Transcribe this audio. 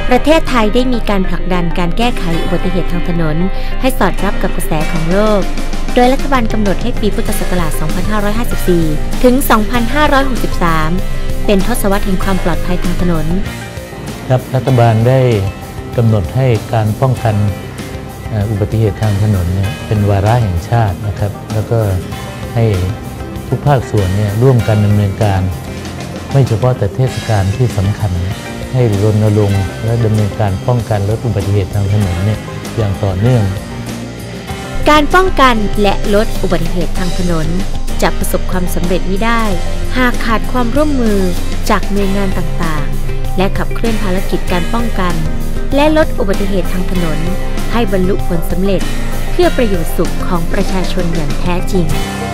ประเทศไทยได้มีการผลักดันการแก้ไขอุบัติเหตุทางถนนให้สอดรับกับกระแสของโลกโดยรัฐบาลกำหนดให้ปีพุทธศักราช 2554 ถึง 2563 เป็นทศวรรษแห่งความปลอดภัยทางถนนครับรัฐบาลได้กำหนดให้การป้องกันอุบัติเหตุทางถนนเนี่ยเป็นวาระแห่งชาตินะครับแล้วก็ให้ทุกภาคส่วนเนี่ยร่วมกันดำเนินการไม่เฉพาะแต่เทศกาลที่สำคัญให้รณรงค์และดำเนินการป้องกันลดอุบัติเหตุทางถนนเนี่ยอย่างต่อเนื่องการป้องกันและลดอุบัติเหตุทางถนนจะประสบความสำเร็จไม่ได้หากขาดความร่วมมือจากหน่วยงานต่างๆและขับเคลื่อนภารกิจการป้องกันและลดอุบัติเหตุทางถนนให้บรรลุผลสำเร็จเพื่อประโยชน์สุขของประชาชนอย่างแท้จริง